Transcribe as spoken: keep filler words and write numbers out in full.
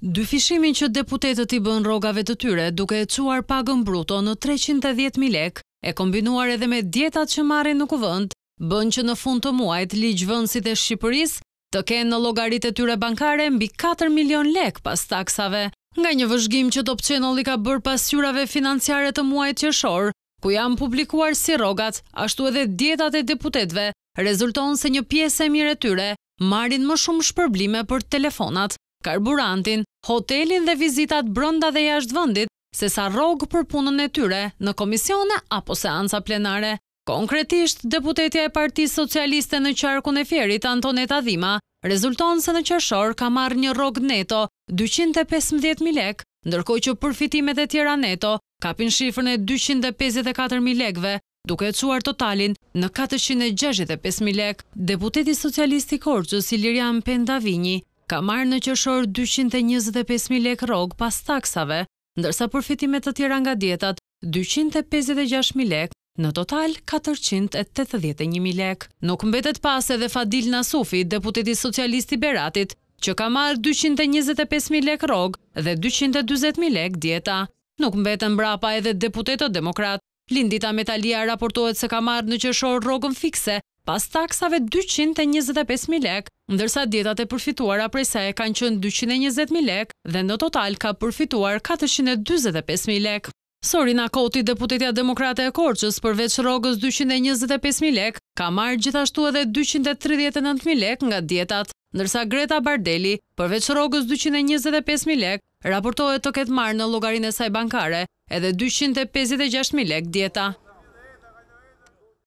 Dyfishimin që deputetët i bën rrogave të tyre duke e çuar pagën bruto në treqind e dhjetë mijë lekë, e kombinuar edhe me dietat që marrin në kuvend, bën që në fund të muajit ligjvënësit e Shqipërisë të kenë në llogaritë e tyre bankare mbi katër milion lekë pas taksave. Nga një vëzhgim që Top Channel i ka bërë pas hyrave financiare të muajit qershor, ku janë publikuar si rrogat, ashtu edhe dietat e deputetëve, rezulton se një pjesë e mirë e tyre marrin më shumë shpërblime për telefonat, karburantin, hotelin dhe vizitat brenda dhe jashtë vendit, sesa rrogë për punën e tyre në komisione apo seanca plenare. Konkretisht, deputetja e Partisë Socialiste në qarkun e Fierit, Antoneta Dhima, rezulton se në qershor ka marrë një rrogë neto dyqind e pesëmbëdhjetë mijë lekë, ndërkohë që përfitimet e tjera neto kapin shifrën e dyqind e pesëdhjetë e katër mijë lekëve, duke e çuar totalin në katërqind e gjashtëdhjetë e pesë mijë lekë. Deputeti socialist i Korçës, Ilirian Pendavinji, ka marrë në qershor dyqind e njëzet e pesë mijë lekë rrogë pas taksave, ndërsa përfitimet të tjera nga dietat dyqind e pesëdhjetë e gjashtë mijë lekë, në total katërqind e tetëdhjetë e një mijë lekë. Nuk mbetet pas edhe Fadil Nasufi, deputeti socialist i Beratit, që ka marrë dyqind e njëzet e pesë mijë lekë rrogë dhe dyqind e dyzet mijë lekë dieta. Nuk mbeten mbrapa edhe deputetët demokrat. Lindita Metalia raportohet se ka marrë në qershor rrogën fikse pas taksave dyqind e njëzet e pesë mijë lekë, ndërsa dietat e përfituara prej saj kanë qenë dyqind e njëzet mijë lekë dhe në total ka përfituar katërqind e dyzet e pesë mijë lekë. Sorina Koti, deputetja demokrate e Korçës, përveç rrogës dyqind e njëzet e pesë mijë lekë, ka marrë gjithashtu edhe dyqind e tridhjetë e nëntë mijë lekë nga dietat, ndërsa Greta Bardeli, përveç rrogës dyqind e njëzet e pesë mijë lekë, raportohet të ketë marrë në llogarinë e saj bankare edhe dyqind e pesëdhjetë e gjashtë mijë lekë dieta.